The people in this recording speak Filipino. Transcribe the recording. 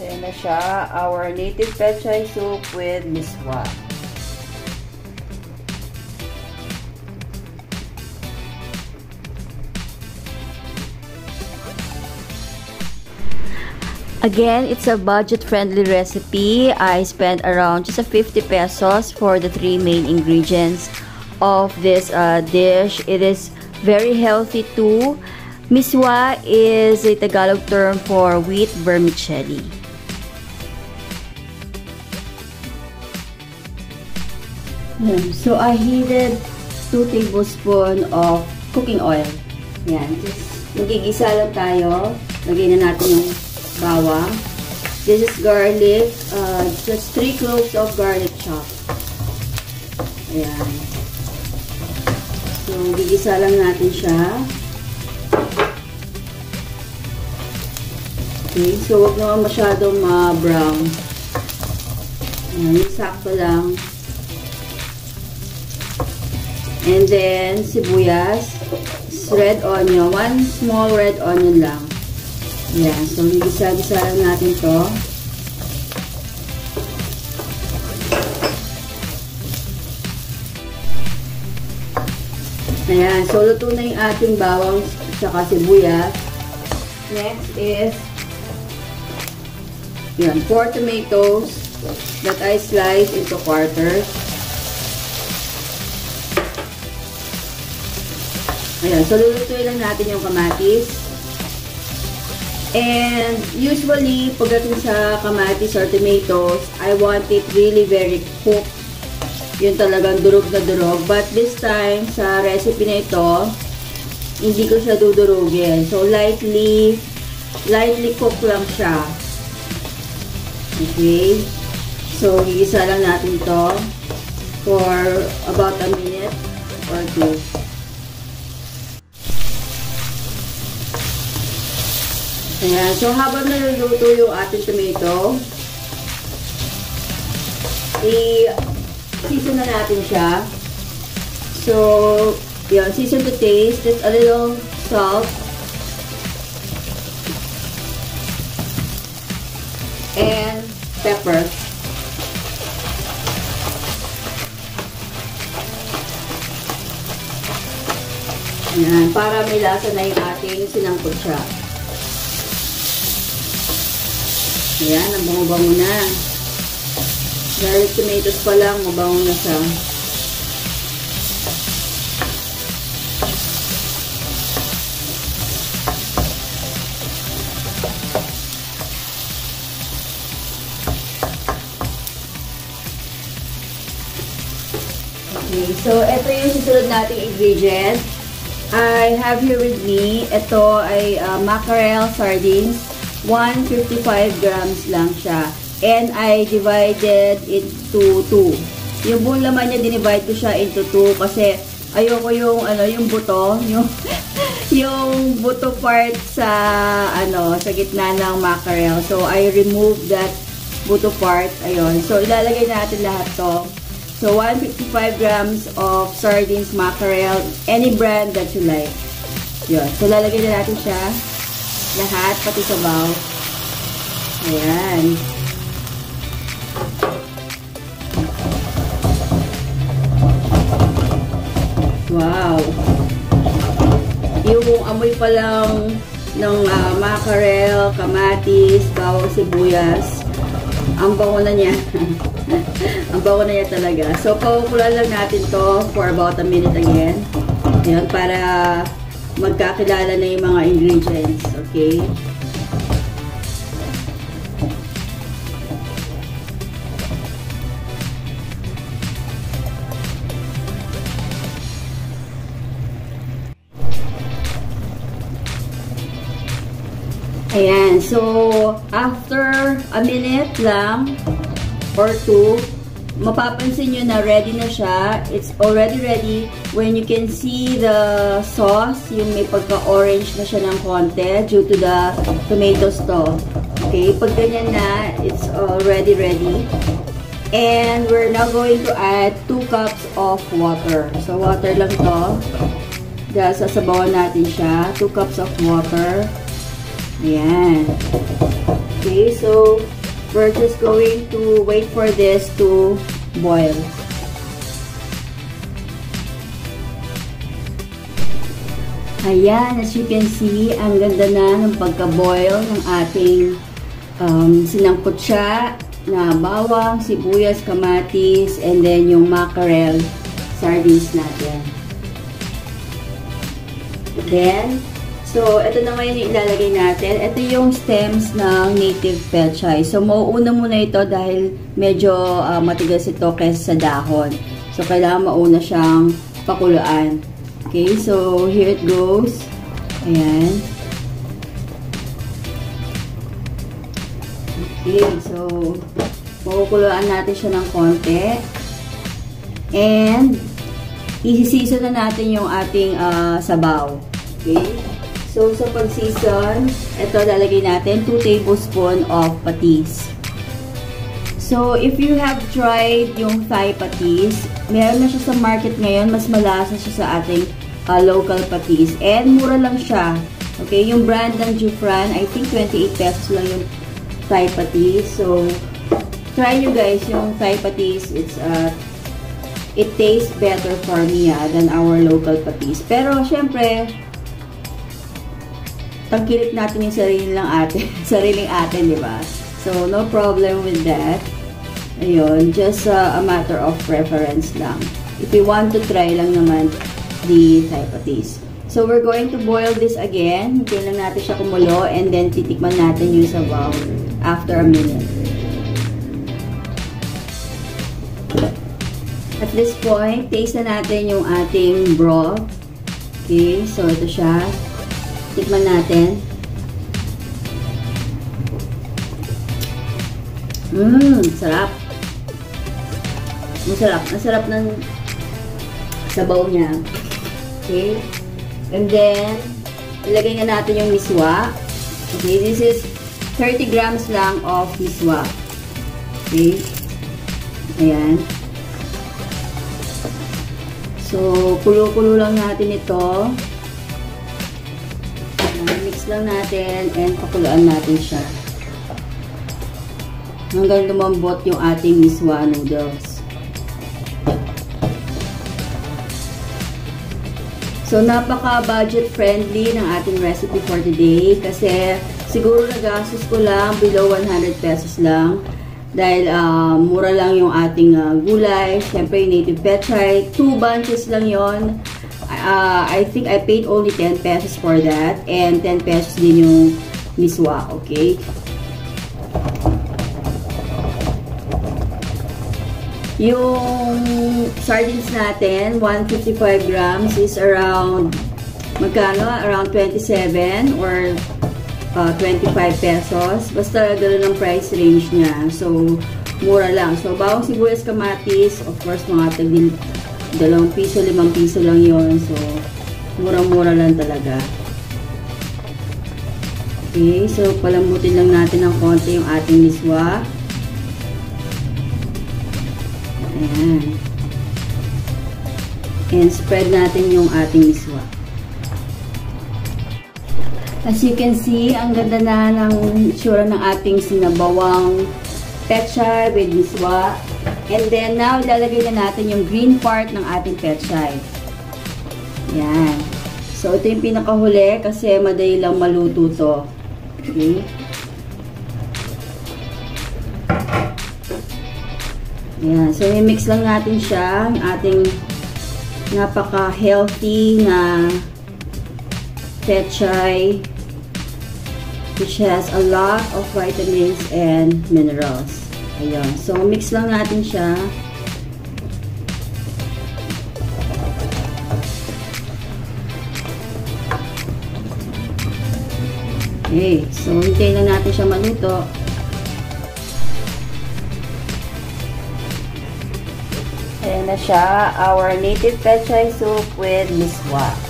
Ayan na siya, our native pechay soup with miswa. Again, it's a budget-friendly recipe. I spent around just 50 pesos for the 3 main ingredients of this dish. It is very healthy too. Miswa is a Tagalog term for wheat vermicelli. So I heated 2 tablespoons of cooking oil. Yan, just magigisa lang tayo. Lagyan na natin yung bawang. This is garlic. Just 3 cloves of garlic chop. Ayan. So, gigisa lang natin siya. Okay, so wag naman masyadong ma-brown. Ayan, sakto lang. And then, sibuyas, red onion, 1 small red onion lang. Ayan, so gigisa-gisa lang natin to. Ayan, so luto na yung ating bawang at sibuyas. Next is, yan, 4 tomatoes that I sliced into quarters. Ayan, so lulutuin lang natin yung kamatis. And usually, pagdating sa kamatis or tomatoes, I want it really very cooked. Yun talagang durog na durog. But this time, sa recipe na ito, hindi ko siya dudurugin. So, lightly cook lang siya. Okay? So, gigisa lang natin ito for about a minute or 2. Ayan. So, habang naluluto yung ating tomato, i-season na natin siya. So, yun, season to taste. Just a little salt. And pepper. Ayan, para may lasa na yung ating sinangkot siya. Ayan, ang bango-bango na. Garlic tomatoes pa lang, mabango na siya. Okay, so ito yung susunod nating ingredient. I have here with me, ito ay mackerel sardines. 155 grams lang siya. And I divided into 2. Yung buong laman niya, dinivide ko siya into 2 kasi ayoko yung yung buto, yung buto part sa sa gitna ng mackerel. So I removed that buto part. Ayun. So ilalagay natin lahat to. So 155 grams of sardines mackerel, any brand that you like. Yun. So lalagay na natin siya. Lahat, pati sabaw. Ayan. Wow. Yung amoy pa lang ng mackerel, kamatis, bawang sibuyas. Ang bango na niya. Ang bango na niya talaga. So, pakukulan lang natin to for about a minute again. Ayan, para magkakilala na yung mga ingredients. Okay? Ayan. So, after a minute lang or 2, mapapansin nyo na ready na siya. It's already ready when you can see the sauce, yung may pagka-orange na siya ng konti due to the tomatoes to. Okay, pag ganyan na, it's already ready. And we're now going to add 2 cups of water. So, water lang to. Dahil sasabawan natin siya. 2 cups of water. Ayan. Okay, so we're just going to wait for this to boil. Ayan, as you can see, ang ganda na ng pagka-boil ng ating sinangkutsa na bawang, sibuyas, kamatis, and then yung mackerel sardines natin. Then, so, ito na ngayon yung ilalagay natin. Ito yung stems ng native pechay. So, mauuna muna ito dahil medyo matigas ito kaysa sa dahon. So, kailangan mauna siyang pakuluan. Okay, so here it goes. Ayan. Okay, so pakukuluan natin siya ng konti. And i-season na natin yung ating sabaw. Okay? So sa pag-season, ito lalagay natin 2 tablespoons of patis. So, if you have tried yung Thai patis, meron na siya sa market ngayon. Mas malasa siya sa ating local patis. And mura lang siya. Okay, yung brand ng Jufran, I think 28 pesos lang yung Thai patis. So, try nyo guys yung Thai patis. It tastes better for me than our local patis. Pero, syempre, tangkilik natin yung sariling atin, di ba? So, no problem with that. Ayun, just a matter of preference lang. If you want to try lang naman the Thai patis. So, we're going to boil this again. Hintayin lang natin siya kumulo and then titikman natin yung sabaw after a minute. At this point, taste na natin yung ating broth. Okay, so ito siya. Tikman natin. Sarap. Masarap. Masarap ng sabaw niya. Okay. And then, ilagay na natin yung miswa. Okay. This is 30 grams lang of miswa. Okay. Ayan. So, kulo-kulo lang natin ito. Mix lang natin and pakuluan natin siya. Hanggang lumambot yung ating miswa noodles. So, napaka-budget friendly ng ating recipe for today kasi siguro nagastos ko lang below 100 pesos lang dahil mura lang yung ating gulay. Siyempre, native pechay. 2 bunches lang yon. I think I paid only 10 pesos for that and 10 pesos din yung miswa. Okay? Yung sardines natin, 155 grams is around, magkano? Around 27 or 25 pesos. Basta gano'n ang price range niya. So, mura lang. So, bawang sibuyas kamatis, of course, mga tagdil 2 piso, 5 piso lang yon. So, mura-mura lang talaga. Okay, so palambutin lang natin ng konti yung ating miswa. Ayan. And spread natin yung ating miswa. As you can see, ang ganda na ng itsura ng ating sinabawang pechay with miswa. And then, now, ilalagay na natin yung green part ng ating pechay. Ayan. So, ito yung pinakahuli kasi madali lang maluto to. Okay. Ayan. So, i-mix lang natin siya. Yung ating napaka-healthy na pechay which has a lot of vitamins and minerals. Ayan. So, mix lang natin siya. Okay. So, hintayin lang natin siya maluto. Ayan na siya. Our native pechay soup with miswa.